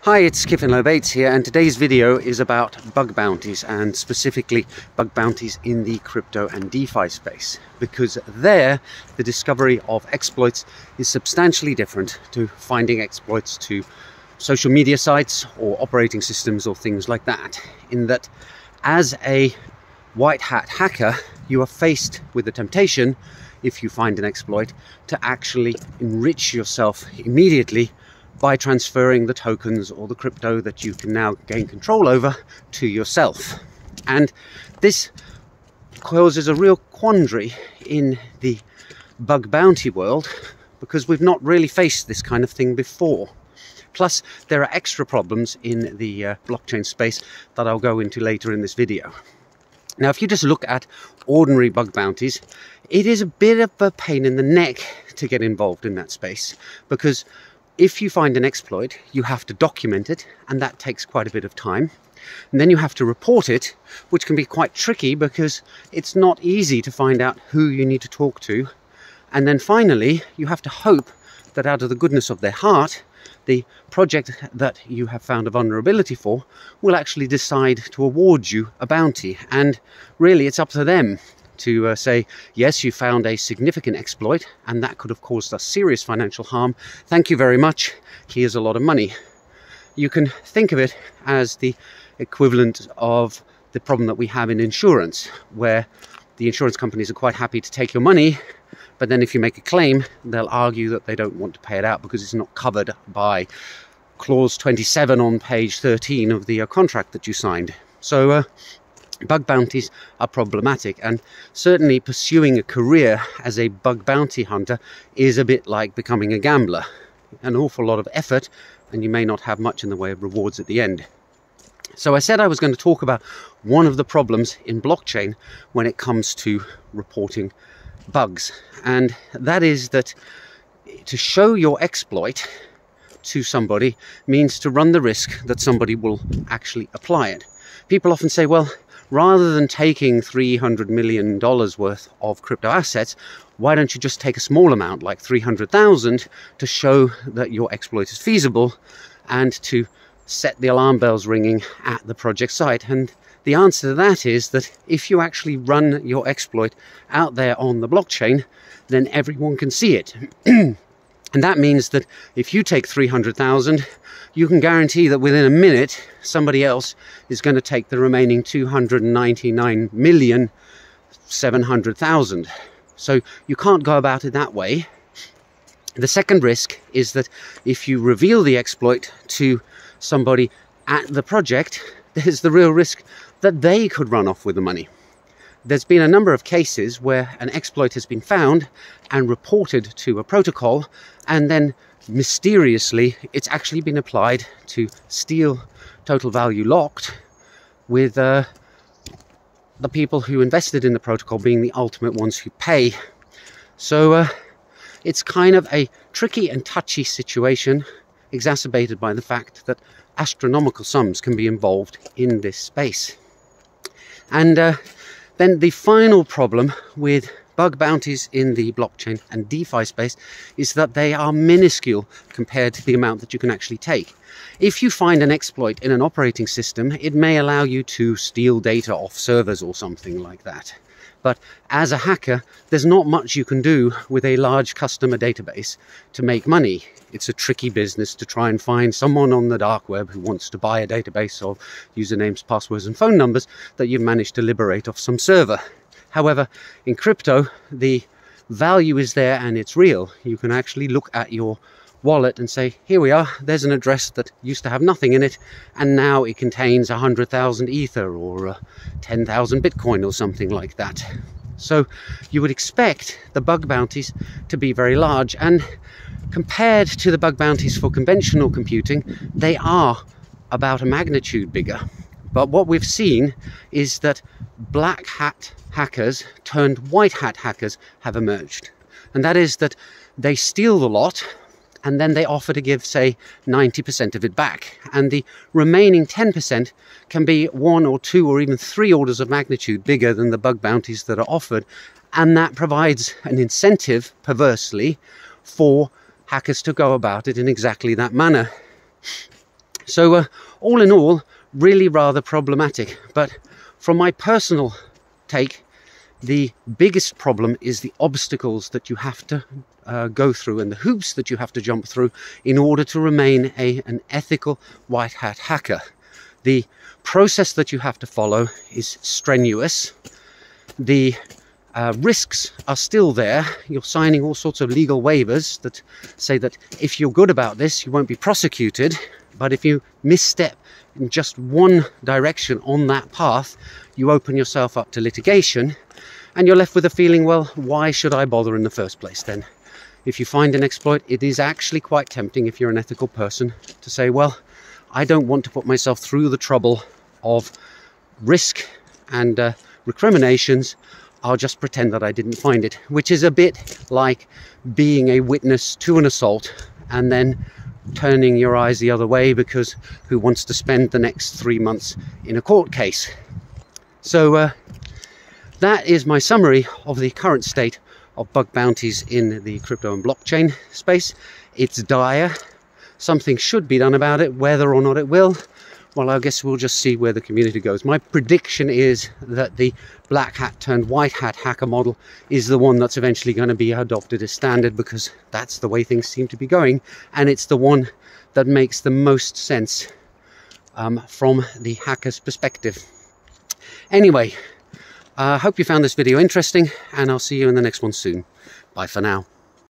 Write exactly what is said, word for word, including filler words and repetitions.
Hi, it's Kiffin Low Baits here, and today's video is about bug bounties, and specifically bug bounties in the crypto and DeFi space, because there the discovery of exploits is substantially different to finding exploits to social media sites or operating systems or things like that, in that as a white hat hacker you are faced with the temptation, if you find an exploit, to actually enrich yourself immediately by transferring the tokens or the crypto that you can now gain control over to yourself. And this causes a real quandary in the bug bounty world, because we've not really faced this kind of thing before. Plus, there are extra problems in the uh, blockchain space that I'll go into later in this video. Now, if you just look at ordinary bug bounties, it is a bit of a pain in the neck to get involved in that space, because if you find an exploit, you have to document it, and that takes quite a bit of time. And then you have to report it, which can be quite tricky because it's not easy to find out who you need to talk to. And then finally, you have to hope that out of the goodness of their heart, the project that you have found a vulnerability for will actually decide to award you a bounty. And really, it's up to them to uh, say, yes, you found a significant exploit and that could have caused us serious financial harm. Thank you very much. Here's a lot of money. You can think of it as the equivalent of the problem that we have in insurance, where the insurance companies are quite happy to take your money, but then if you make a claim, they'll argue that they don't want to pay it out because it's not covered by clause twenty-seven on page thirteen of the uh, contract that you signed. So uh, bug bounties are problematic, and certainly pursuing a career as a bug bounty hunter is a bit like becoming a gambler. An awful lot of effort, and you may not have much in the way of rewards at the end. So I said I was going to talk about one of the problems in blockchain when it comes to reporting bugs, and that is that to show your exploit to somebody means to run the risk that somebody will actually apply it. People often say, well, rather than taking three hundred million dollars worth of crypto assets, why don't you just take a small amount, like three hundred thousand, to show that your exploit is feasible and to set the alarm bells ringing at the project site? And the answer to that is that if you actually run your exploit out there on the blockchain, then everyone can see it. And that means that if you take three hundred thousand, you can guarantee that within a minute, somebody else is going to take the remaining two hundred ninety-nine million seven hundred thousand. So you can't go about it that way. The second risk is that if you reveal the exploit to somebody at the project, there's the real risk that they could run off with the money. There's been a number of cases where an exploit has been found and reported to a protocol, and then mysteriously it's actually been applied to steal total value locked, with uh, the people who invested in the protocol being the ultimate ones who pay. So uh, it's kind of a tricky and touchy situation, exacerbated by the fact that astronomical sums can be involved in this space. And uh, then the final problem with bug bounties in the blockchain and DeFi space is that they are minuscule compared to the amount that you can actually take. If you find an exploit in an operating system, it may allow you to steal data off servers or something like that. But as a hacker, there's not much you can do with a large customer database to make money. It's a tricky business to try and find someone on the dark web who wants to buy a database of usernames, passwords, and phone numbers that you've managed to liberate off some server. However, in crypto, the value is there and it's real. You can actually look at your wallet and say, here we are, there's an address that used to have nothing in it, and now it contains one hundred thousand ether or uh, ten thousand bitcoin or something like that. So you would expect the bug bounties to be very large, and compared to the bug bounties for conventional computing, they are about a magnitude bigger. But what we've seen is that black hat hackers turned white hat hackers have emerged. And that is that they steal the lot, and then they offer to give, say, ninety percent of it back. And the remaining ten percent can be one or two or even three orders of magnitude bigger than the bug bounties that are offered. And that provides an incentive, perversely, for hackers to go about it in exactly that manner. So uh, all in all, really rather problematic. But from my personal take, the biggest problem is the obstacles that you have to uh, go through and the hoops that you have to jump through in order to remain a, an ethical white hat hacker. The process that you have to follow is strenuous. The uh, risks are still there. You're signing all sorts of legal waivers that say that if you're good about this, you won't be prosecuted. But if you misstep in just one direction on that path, you open yourself up to litigation. And you're left with a feeling, well, why should I bother in the first place then? If you find an exploit, it is actually quite tempting, if you're an ethical person, to say, well, I don't want to put myself through the trouble of risk and uh, recriminations. I'll just pretend that I didn't find it, which is a bit like being a witness to an assault and then turning your eyes the other way because who wants to spend the next three months in a court case? So, uh, that is my summary of the current state of bug bounties in the crypto and blockchain space. It's dire. Something should be done about it. Whether or not it will, well, I guess we'll just see where the community goes. My prediction is that the black hat turned white hat hacker model is the one that's eventually going to be adopted as standard, because that's the way things seem to be going, and it's the one that makes the most sense um, from the hacker's perspective. Anyway, I uh, hope you found this video interesting, and I'll see you in the next one soon. Bye for now.